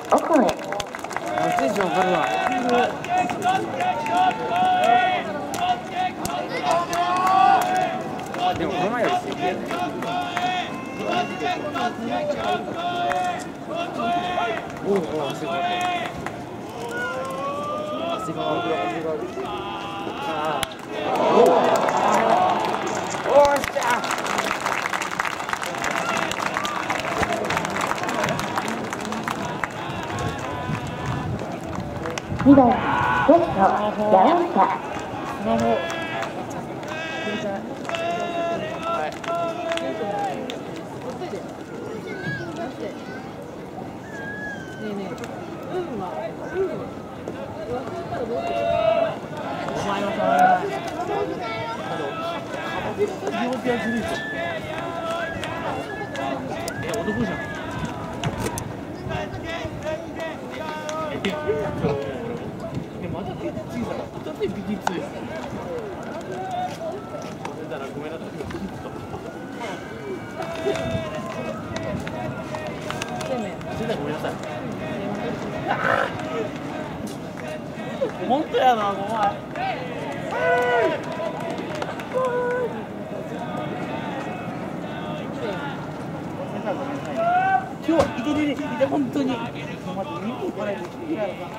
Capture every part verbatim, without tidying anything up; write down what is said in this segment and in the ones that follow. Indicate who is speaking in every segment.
Speaker 1: 奥へ。
Speaker 2: テンション上がるわ。でもこの前よりすげえ。おお、すごい。すごい。ああ。おお。おーしゃ。
Speaker 1: にばんレフト山下。
Speaker 2: スマホ。お前は触らない。両手はずるいぞ。え、男じゃん。え、まだ手小さい。だってビキツい。だからごめんなさい。ごめんなさい。本当やな、お前。今日いててて、いて本当に。待って、見に来ないといけないのか。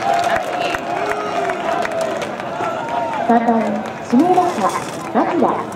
Speaker 1: さんばん指名打者牧谷。